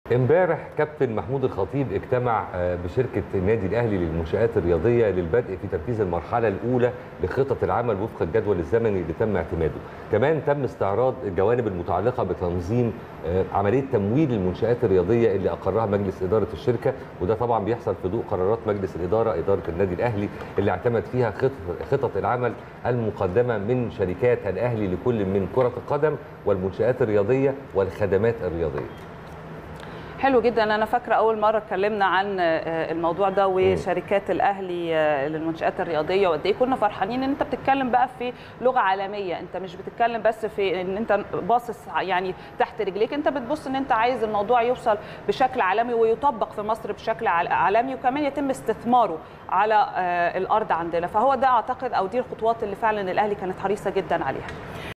امبارح كابتن محمود الخطيب اجتمع بشركه النادي الاهلي للمنشآت الرياضيه للبدء في تنفيذ المرحله الاولى لخطط العمل وفق الجدول الزمني اللي تم اعتماده. كمان تم استعراض الجوانب المتعلقه بتنظيم عمليه تمويل المنشآت الرياضيه اللي اقرها مجلس اداره الشركه، وده طبعا بيحصل في ضوء قرارات مجلس الاداره اداره النادي الاهلي اللي اعتمد فيها خطط العمل المقدمه من شركات الاهلي لكل من كره القدم والمنشآت الرياضيه والخدمات الرياضيه. حلو جدا. انا فاكره اول مره اتكلمنا عن الموضوع ده وشركات الاهلي للمنشآت الرياضيه وقد ايه كنا فرحانين ان انت بتتكلم بقى في لغه عالميه، انت مش بتتكلم بس في ان انت باصص يعني تحت رجليك، انت بتبص ان انت عايز الموضوع يوصل بشكل عالمي ويطبق في مصر بشكل عالمي وكمان يتم استثماره على الارض عندنا. فهو ده اعتقد او دي الخطوات اللي فعلا الاهلي كانت حريصه جدا عليها.